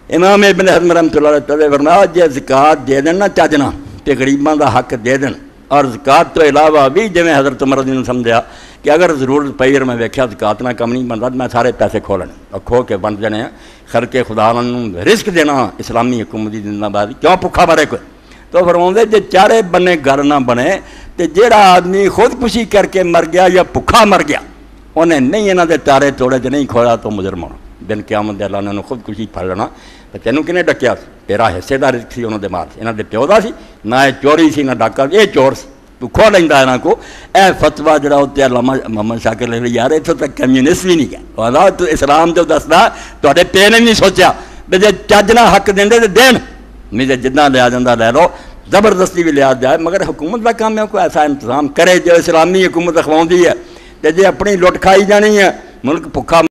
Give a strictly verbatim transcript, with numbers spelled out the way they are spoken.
इमाम इब्न हज़म रहमतुल्लाह अलैह फरमाया जे ज़कात दे देन ना चजना तो गरीबां दा हक दे देन। और ज़कात तो इलावा भी जिवें हज़रत उमर ने समझा कि अगर ज़रूरत पई और मैं वेख्या ज़कात ना कम नहीं बनता, मैं सारे पैसे खो लेने और खो के बन जाने खरके खुदा नूं रिस्क देना इस्लामी हुकूमत की जिंदाबाद क्यों भुखा मरे कोई। तो फरमाउंदे जे चारे बन्ने घर ना बने तो जेड़ा आदमी खुदकुशी करके मर गया या भुखा मर गया उन्हें नहीं इन्हां दे तारे तोड़े च नहीं खोया तो मुजरम होना दिन क्यामत दे अल्लाह ने खुदकुशी फड़ लेना। तो तेनों किने डकिया तेरा हिस्से का रिस्क सी उन्होंने मार इन्हां दे प्यो दा सी ना ये चोरी सी ना डाका ये चोर सी तू खो लेंदा इन्हां को। ए फतवा जड़ा उत्ते अल्लामा मोहम्मद शाकिर ले यार इत्थों तक कम्यूनिस्ट भी नहीं गया आंदा तू इस्लाम जो दसदा तुहाडे पे ने नहीं सोचा भी जे चज नाल हक देंदे ते देन नहीं जे जिन्ना लिया जांदा लै लो जबरदस्ती भी लिया जाए। मगर हुकूमत का काम है कोई ऐसा इंतजाम करे जो इस्लामी हुकूमत अखवाउंदी है। तो जे अपनी लुट खाई जानी है मुल्क भुखा